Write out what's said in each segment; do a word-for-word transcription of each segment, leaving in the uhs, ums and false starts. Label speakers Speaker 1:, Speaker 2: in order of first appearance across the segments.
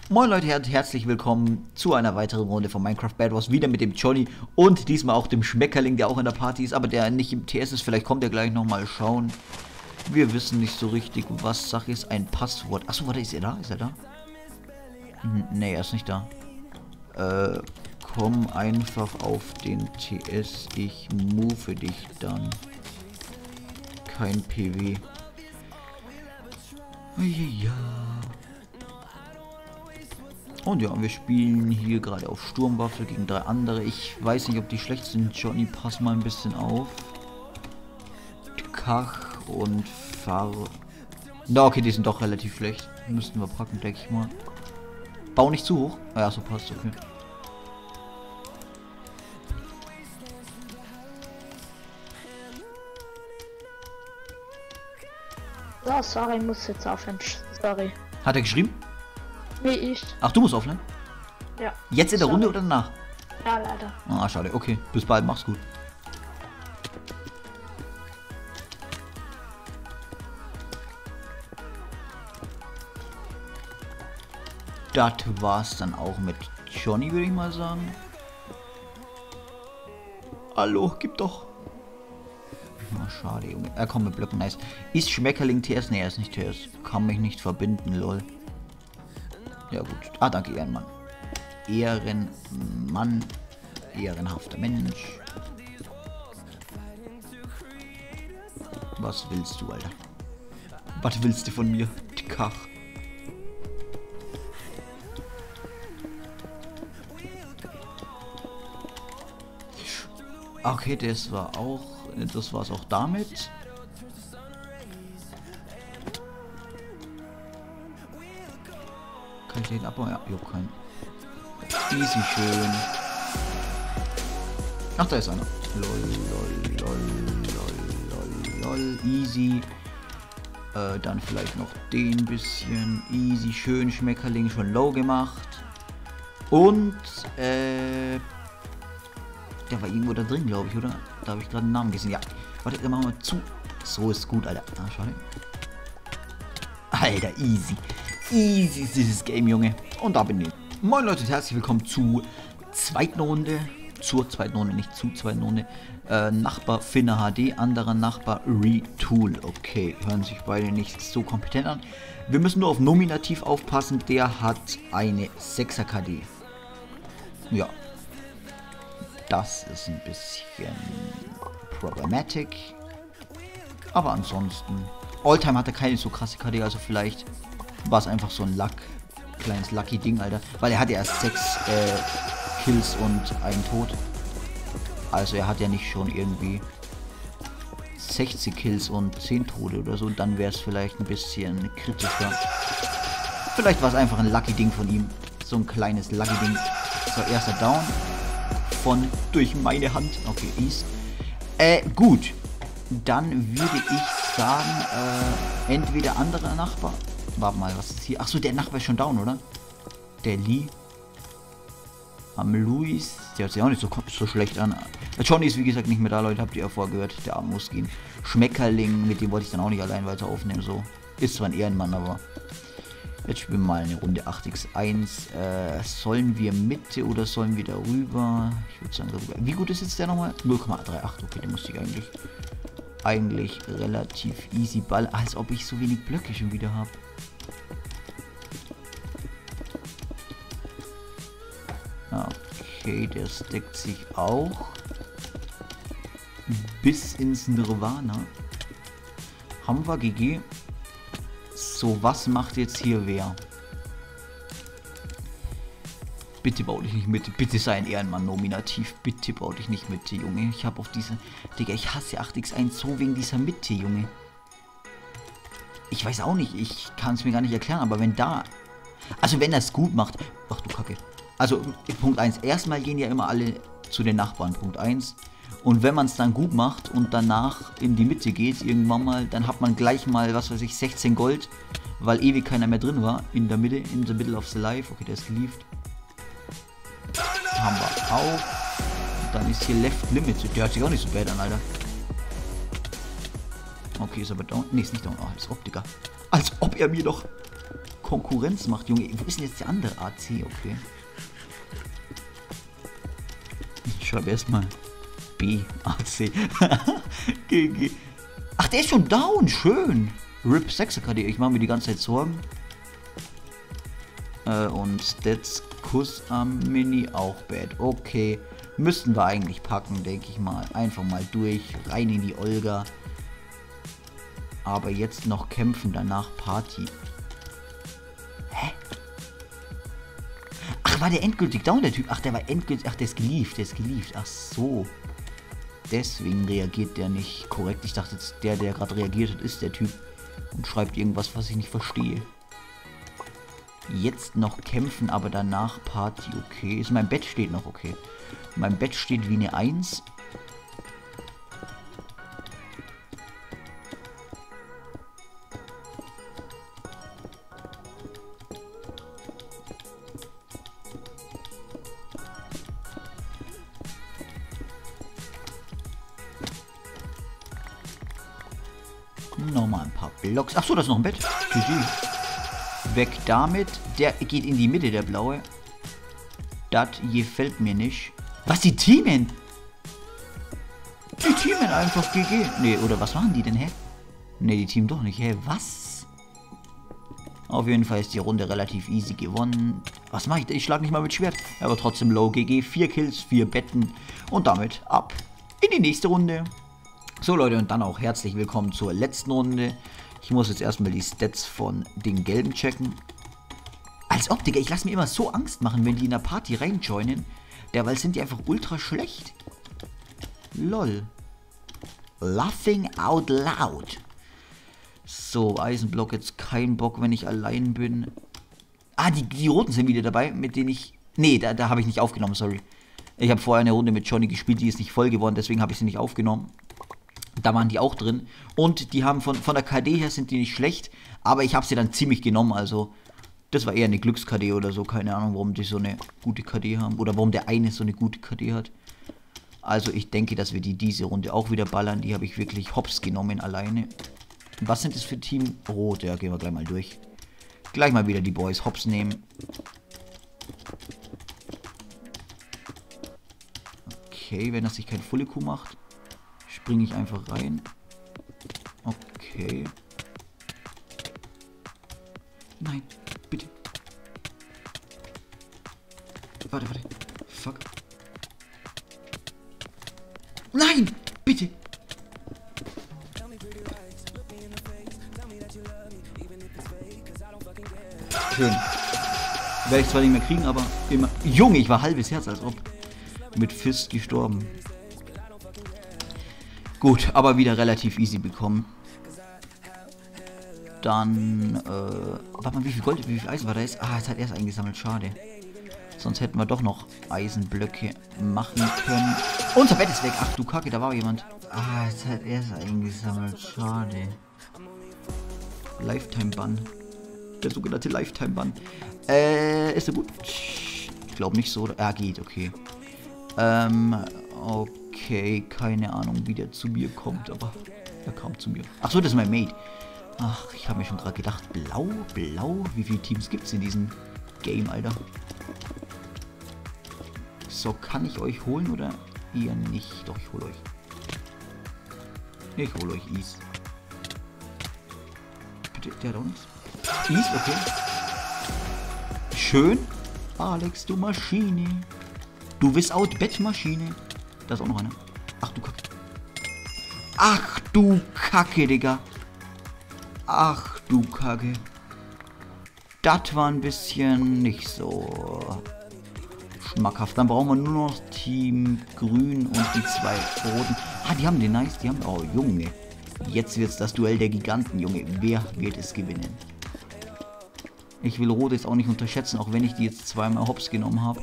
Speaker 1: Moin Leute, her herzlich willkommen zu einer weiteren Runde von Minecraft Bed Wars, wieder mit dem Johnny und diesmal auch dem Schmetterling, der auch in der Party ist, aber der nicht im T S ist. Vielleicht kommt er gleich nochmal schauen. Wir wissen nicht so richtig, was Sache ist. Ein Passwort. Achso, warte, ist er da? Ist er da? Hm, nee, er ist nicht da. Äh, komm einfach auf den T S. Ich move dich dann. Kein P W. Ja. Und ja, wir spielen hier gerade auf Sturmwaffe gegen drei andere. Ich weiß nicht, ob die schlecht sind. Johnny, pass mal ein bisschen auf. Kach und Fahr... Na, okay, die sind doch relativ schlecht. Müssten wir packen, denke ich mal. Bau nicht zu hoch. Ja, so passt, okay.
Speaker 2: So, sorry, ich muss jetzt aufhören. Sorry.
Speaker 1: Hat er geschrieben?
Speaker 2: Nee, ich.
Speaker 1: Ach, du musst offline?
Speaker 2: Ja.
Speaker 1: Jetzt in der
Speaker 2: Sorry.
Speaker 1: Runde oder danach?
Speaker 2: Ja, leider.
Speaker 1: Ah, schade. Okay, bis bald. Mach's gut. Das war's dann auch mit Johnny, würde ich mal sagen. Hallo, gib doch. Na, schade, Junge. Er kommt mit Blöcken, nice. Ist Schmetterling T S? Ne, er ist nicht T S. Kann mich nicht verbinden, lol. Ja gut. Ah, danke, Ehrenmann. Ehrenmann. Ehrenhafter Mensch. Was willst du, Alter? Was willst du von mir? Kach. Okay, das war auch... Das war's auch damit. Kann ich den abbauen? Ja, jo, kein. Easy, schön. Ach, da ist einer. Lol, lol, lol, lol, lol, lol. Easy. Äh, dann vielleicht noch den bisschen. Easy, schön. Schmetterling schon low gemacht. Und, äh... der war irgendwo da drin, glaube ich, oder? Da habe ich gerade einen Namen gesehen. Ja, warte, dann machen wir zu. So ist gut, Alter. Ah, schade. Alter, easy. Easy ist dieses Game, Junge. Und da bin ich. Moin Leute und herzlich willkommen zur zweiten Runde. Zur zweiten Runde, nicht zu zweiten Runde. Äh, Nachbar Finne H D, anderer Nachbar Retool. Okay, hören sich beide nicht so kompetent an. Wir müssen nur auf Nominativ aufpassen. Der hat eine sechser K D. Ja. Das ist ein bisschen problematic. Aber ansonsten. Alltime hatte keine so krasse K D, also vielleicht war es einfach so ein Luck. Kleines Lucky Ding, Alter. Weil er hatte erst sechs äh, Kills und einen Tod. Also er hat ja nicht schon irgendwie sechzig Kills und zehn Tode oder so. Und dann wäre es vielleicht ein bisschen kritischer. Vielleicht war es einfach ein Lucky Ding von ihm. So ein kleines Lucky Ding. So, erster Down. Von durch meine Hand. Okay, easy. Äh, gut. Dann würde ich sagen, äh, entweder anderer Nachbar. Warte mal, was ist hier? Achso, der Nachbar ist schon down, oder? Der Lee. Am Luis. Der hört sich auch nicht so, so schlecht an. Der Johnny ist wie gesagt nicht mehr da, Leute. Habt ihr ja vorher gehört. Der Arm muss gehen. Schmetterling, mit dem wollte ich dann auch nicht allein weiter aufnehmen. So. Ist zwar ein Ehrenmann, aber. Jetzt spielen wir mal eine Runde acht gegen eins. Äh, sollen wir Mitte oder sollen wir darüber? Ich würde sagen darüber. Wie gut ist jetzt der nochmal? null Komma achtunddreißig. Okay, den musste ich eigentlich. Eigentlich relativ easy Ball. Als ob ich so wenig Blöcke schon wieder habe. Okay, der steckt sich auch. Bis ins Nirvana. Haben wir G G. So, was macht jetzt hier wer? Bitte bau dich nicht mit. Bitte sei ein Ehrenmann nominativ. Bitte bau dich nicht mit, Junge. Ich habe auf diese... Digga, ich hasse acht gegen eins so wegen dieser Mitte, Junge. Ich weiß auch nicht. Ich kann es mir gar nicht erklären. Aber wenn da... Also wenn er es gut macht... Ach du Kacke. Also, Punkt eins. Erstmal gehen ja immer alle zu den Nachbarn. Punkt eins. Und wenn man es dann gut macht und danach in die Mitte geht, irgendwann mal, dann hat man gleich mal, was weiß ich, sechzehn Gold, weil ewig keiner mehr drin war, in der Mitte, in the middle of the life. Okay, der ist geliefert. Haben wir auch. Und dann ist hier Left Limit. Der hört sich auch nicht so bad an, Alter. Okay, ist aber down. Ne, ist nicht down. Oh, als ob, Digga. Als ob er mir doch Konkurrenz macht, Junge. Wo ist denn jetzt der andere A C? Okay. Ich schreibe erstmal B, A C. G G. Ach, der ist schon down. Schön. R I P sechser K D. Ich mache mir die ganze Zeit Sorgen. Äh, und Stats Kuss am Mini auch bad. Okay. Müssten wir eigentlich packen, denke ich mal. Einfach mal durch. Rein in die Olga. Aber jetzt noch kämpfen, danach Party. Hä? Ach, war der endgültig down, der Typ? Ach, der war endgültig... Ach, der ist gelieft, der ist gelieft. Ach so. Deswegen reagiert der nicht korrekt. Ich dachte jetzt, der, der gerade reagiert hat, ist der Typ. Und schreibt irgendwas, was ich nicht verstehe. Jetzt noch kämpfen, aber danach Party. Okay. Ist mein Bett steht noch okay. Mein Bett steht wie eine eins. Nochmal ein paar Blocks. Achso, das ist noch ein Bett. G G. Weg damit. Der geht in die Mitte, der blaue. Das gefällt mir nicht. Was, die teamen? Die teamen einfach G G. Nee, oder was machen die denn, hä? Nee, die teamen doch nicht, hä? Was? Auf jeden Fall ist die Runde relativ easy gewonnen. Was mache ich? Ich schlage nicht mal mit Schwert. Aber trotzdem low G G. Vier Kills, vier Betten. Und damit ab in die nächste Runde. So Leute, und dann auch herzlich willkommen zur letzten Runde. Ich muss jetzt erstmal die Stats von den Gelben checken. Als ob, Digga, ich lasse mir immer so Angst machen, wenn die in der Party reinjoinen. Derweil sind die einfach ultra schlecht. Lol. Laughing out loud. So, Eisenblock jetzt kein Bock, wenn ich allein bin. Ah, die, die Roten sind wieder dabei, mit denen ich... Nee, da, da habe ich nicht aufgenommen, sorry. Ich habe vorher eine Runde mit Johnny gespielt, die ist nicht voll geworden, deswegen habe ich sie nicht aufgenommen. Da waren die auch drin. Und die haben von, von der K D her sind die nicht schlecht. Aber ich habe sie dann ziemlich genommen. Also das war eher eine Glücks-K D oder so. Keine Ahnung, warum die so eine gute K D haben. Oder warum der eine so eine gute K D hat. Also ich denke, dass wir die diese Runde auch wieder ballern. Die habe ich wirklich hops genommen alleine. Was sind das für Team? Rot. Ja, gehen wir gleich mal durch. Gleich mal wieder die Boys hops nehmen. Okay, wenn das sich kein Full Q macht, springe ich einfach rein. Okay. Nein, bitte. Warte, warte. Fuck. Nein, bitte. Schön. Werde ich zwar nicht mehr kriegen, aber immer... Junge, ich war halbes Herz, als ob. Mit Fist gestorben. Gut, aber wieder relativ easy bekommen. Dann, äh... warte mal, wie viel Gold, wie viel Eisen war da jetzt? Ah, jetzt hat er es eingesammelt, schade. Sonst hätten wir doch noch Eisenblöcke machen können. Unser Bett ist weg. Ach du Kacke, da war jemand. Ah, jetzt hat er es eingesammelt, schade. Lifetime-Bann. Der sogenannte Lifetime-Bann. Äh, ist er gut? Ich glaube nicht so. Er geht, okay. Ähm, okay, keine Ahnung, wie der zu mir kommt, aber er kam zu mir. Ach so, das ist mein Mate. Ach, ich habe mir schon gerade gedacht, blau, blau, wie viele Teams gibt es in diesem Game, Alter? So, kann ich euch holen oder eher nicht? Doch, ich hole euch. Ich hole euch Ease. Bitte, der hat auch nichts. Ease, okay. Schön. Alex, du Maschine. Du bist out, Bettmaschine. Da ist auch noch einer. Ach du Kacke. Ach du Kacke, Digga. Ach du Kacke. Das war ein bisschen nicht so schmackhaft. Dann brauchen wir nur noch Team Grün und die zwei Roten. Ah, die haben den nice. Die haben... Oh, Junge. Jetzt wird's das Duell der Giganten, Junge. Wer wird es gewinnen? Ich will Rot jetzt auch nicht unterschätzen, auch wenn ich die jetzt zweimal hops genommen habe.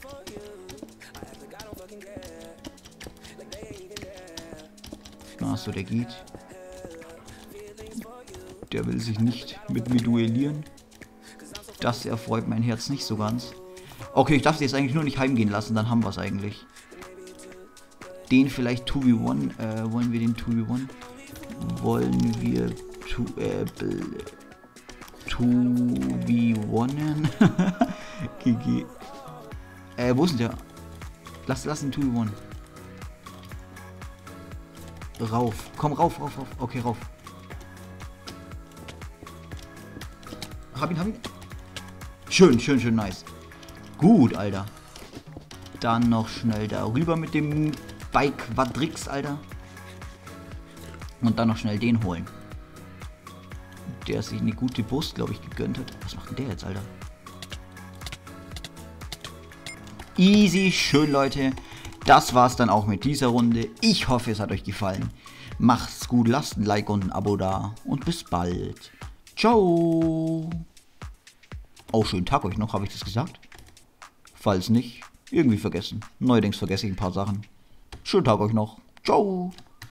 Speaker 1: Achso, der geht. Der will sich nicht mit mir duellieren. Das erfreut mein Herz nicht so ganz. Okay, ich darf sie jetzt eigentlich nur nicht heimgehen lassen, dann haben wir es eigentlich. Den vielleicht zwei gegen eins. Äh, wollen wir den zwei gegen eins? Wollen wir zwei zwei eins. G G. Äh, wo ist denn der? Lass, lass ihn zwei eins. Rauf. Komm, rauf, rauf, rauf. Okay, rauf. Hab ihn, hab ihn. Schön, schön, schön, nice. Gut, Alter. Dann noch schnell darüber mit dem Bike Quadrix, Alter. Und dann noch schnell den holen. Der sich eine gute Brust, glaube ich, gegönnt hat. Was macht denn der jetzt, Alter? Easy, schön, Leute. Das war's dann auch mit dieser Runde. Ich hoffe, es hat euch gefallen. Macht's gut, lasst ein Like und ein Abo da. Und bis bald. Ciao. Oh, schönen Tag euch noch, habe ich das gesagt? Falls nicht, irgendwie vergessen. Neuerdings vergesse ich ein paar Sachen. Schönen Tag euch noch. Ciao.